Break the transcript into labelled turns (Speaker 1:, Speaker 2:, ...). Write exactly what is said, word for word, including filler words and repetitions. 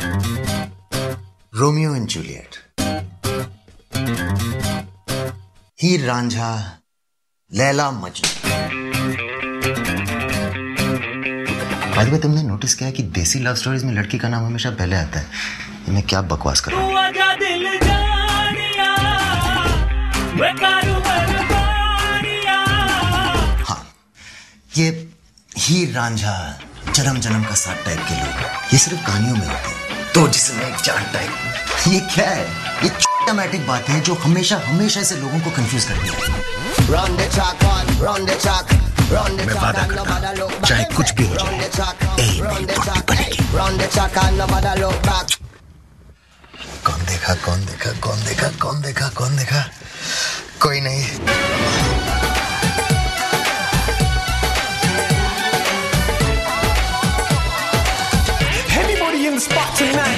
Speaker 1: Romeo and Juliet, Heer Ranjha, Laila Majnu. बाद में तुमने नोटिस किया कि देसी लव स्टोरीज में लड़की का नाम हमेशा पहले आता है। ये मैं क्या बकवास कर रहा हूँ? हाँ, ये हीर रांझा, जन्म जन्म का साथ टाइप के लोग ये सिर्फ कहानियों में होते हैं। तो जिसमें एक जान टाइप, ये क्या है? ये सिस्टमैटिक बातें हैं जो हमेशा हमेशा से लोगों को कंफ्यूज करती है। मैं वादा करता हूं, चाहे कुछ भी हो जाए, ए नहीं पॉटी बनेगी। कौन देखा कौन देखा कौन देखा कौन देखा कौन देखा? कोई नहीं।
Speaker 2: Everybody in the spot tonight.